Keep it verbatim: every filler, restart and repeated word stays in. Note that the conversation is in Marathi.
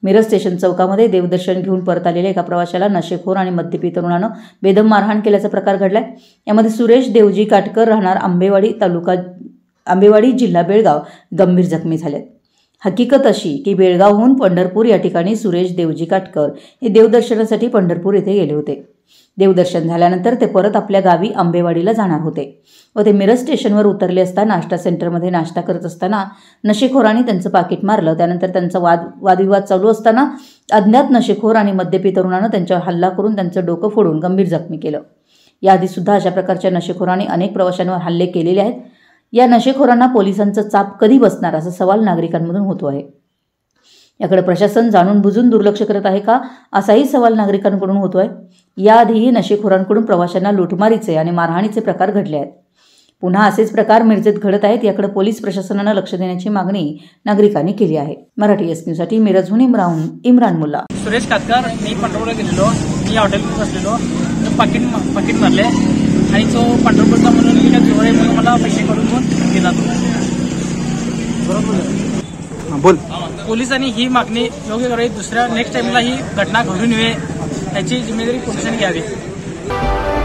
मिरज स्टेशन चौकामध्ये देवदर्शन घेऊन परत आलेल्या एका प्रवाशाला नशेखोर आणि मद्यपी तरुणानं बेदम मारहाण केल्याचा प्रकार घडलाय। यामध्ये सुरेश देवजी काटकर राहणार आंबेवाडी तालुका आंबेवाडी जिल्हा बेळगाव गंभीर जखमी झालेत। हकीकत अशी की बेळगावहून पंढरपूर या ठिकाणी सुरेश देवजी काटकर हे देवदर्शनासाठी पंढरपूर येथे गेले होते। देवदर्शन झाल्यानंतर ते परत आपल्या गावी आंबेवाडीला जाणार होते व ते मिरज स्टेशनवर उतरले असता नाश्ता सेंटरमध्ये नाश्ता करत असताना नशेखोरांनी त्यांचं पाकिट मारलं। त्यानंतर त्यांचा वाद वादविवाद चालू असताना अज्ञात नशेखोर आणि मद्यपी तरुणानं त्यांच्यावर हल्ला करून त्यांचं डोकं फोडून गंभीर जखमी केलं। याआधी सुद्धा अशा प्रकारच्या नशेखोरांनी अनेक प्रवाशांवर हल्ले केलेले आहेत। या नशेखोरांना पोलिसांचा चाप कधी बसणार असा सवाल नागरिकांमधून होतो आहे। याकडे प्रशासन जाणून बुजून दुर्लक्ष करत आहे का असाही सवाल नागरिकांकडून होतोय। याआधीही नशेखोरांकडून प्रवाशांना लुटमारीचे आणि मारहाणीचे प्रकार घडले आहेत। पुन्हा असेच प्रकार मिरजेत घडत आहेत। याकडे पोलीस प्रशासनानं लक्ष देण्याची मागणी नागरिकांनी केली आहे। मराठी एस न्यूजसाठी मिरजहून इम्रान इम्रान मुल्ला। सुरेश काटकर मी पंढरपूरला गेलेलो, मी हॉटेलमध्ये बसलेलो, पाकिट पाकिट मारले आणि तो पंढरपूरचा म्हणून मी जवळ म्हणून मला पैसे करून दिला। बरोबर बोल। पोलिसांनी ही मागणी योग्य करावी। दुसऱ्या नेक्स्ट टाइमला ही घटना घडू नये याची जिम्मेदारी पोलिसांनी घ्यावी।